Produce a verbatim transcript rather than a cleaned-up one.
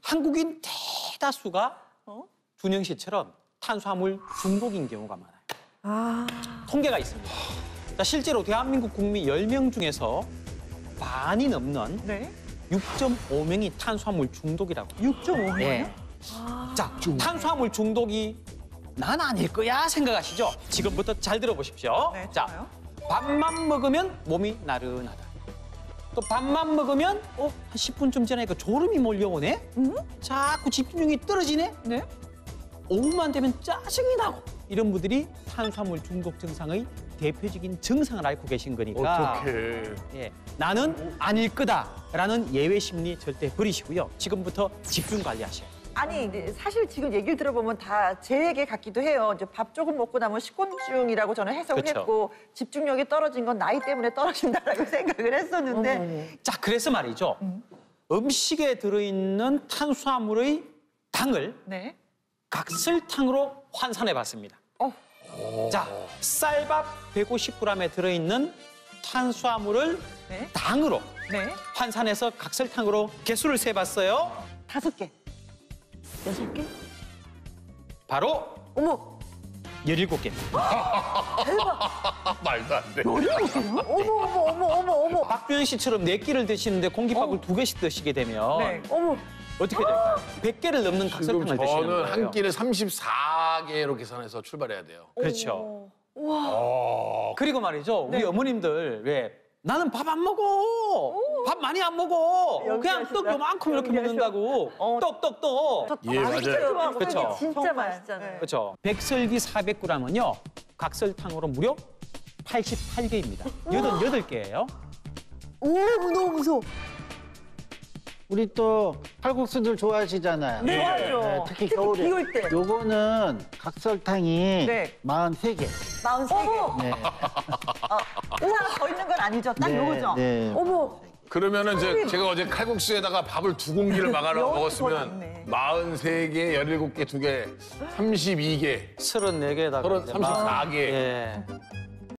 한국인 대다수가 어? 준영 씨처럼 탄수화물 중독인 경우가 많아요. 아. 통계가 있습니다. 자, 실제로 대한민국 국민 열 명 중에서 반이 넘는 네. 육 점 오 명이 탄수화물 중독이라고. 육 점 오 명이요? 예. 아. 자, 탄수화물 중독이 난 아닐 거야 생각하시죠? 지금부터 잘 들어보십시오. 네, 자, 좋아요. 밥만 먹으면 몸이 나른하다. 또 밥만 먹으면 어, 한 십 분쯤 지나니까 졸음이 몰려오네? 음? 자꾸 집중력이 떨어지네? 네. 오후만 되면 짜증이 나고 이런 분들이 탄수화물 중독 증상의 대표적인 증상을 앓고 계신 거니까 어떡해. 예, 나는 아닐 거다라는 예외 심리 절대 버리시고요. 지금부터 집중 관리하셔야 돼요. 아니 근데 사실 지금 얘기를 들어보면 다 제 얘기 같기도 해요. 이제 밥 조금 먹고 나면 식곤증이라고 저는 해석을 그쵸. 했고 집중력이 떨어진 건 나이 때문에 떨어진다라고 생각을 했었는데 자, 그래서 말이죠. 음식에 들어있는 탄수화물의 당을 네. 각설탕으로 환산해 봤습니다. 어. 자, 쌀밥 백오십 그램에 들어있는 탄수화물을 네. 당으로 네. 환산해서 각설탕으로 개수를 세봤어요. 다섯 개. 여섯 개? 바로 어머. 열일곱 개입니다. 말도 안 돼. 어머 어머 어머 어머 어머. 박주영 씨처럼 네 끼를 드시는데 공깃밥을 어. 두 개씩 드시게 되면 네. 어머. 어떻게 될까요? 백 개를 넘는 지금 각설탕을 드시는 저는 거예요. 한 끼를 삼십사 개로 계산해서 출발해야 돼요. 그렇죠. 어. 우와. 어. 그리고 말이죠. 우리 네. 어머님들 왜 나는 밥 안 먹어. 밥 많이 안 먹어. 그냥 연기하시다. 떡 요만큼 이렇게 연기하셔. 먹는다고. 어. 떡, 떡, 떡. 저 예, 많이 맞아요. 좋아하고 그쵸. 떡이 진짜 정말 맛있잖아요. 그렇죠. 백설기 사백 그램은요. 각설탕으로 무려 팔십팔 개입니다. 여덟 개예요. 오 너무 무서워. 우리 또 칼국수들 좋아하시잖아요. 네, 맞아요. 네, 특히 특히 겨울에. 비 올 때. 요거는 각설탕이 네. 마흔세 개. 마흔세 개. 네. 하나 더 있는 건 아니죠? 딱 네, 요거죠? 네. 어머. 그러면은 이제 제가 어제 칼국수에다가 밥을 두 공기를 막아서 여기 먹었으면 많네. 마흔세 개, 열일곱 개, 두 개, 삼십이 개, 서른네 개에다가 서른, 삼십사 개. 예.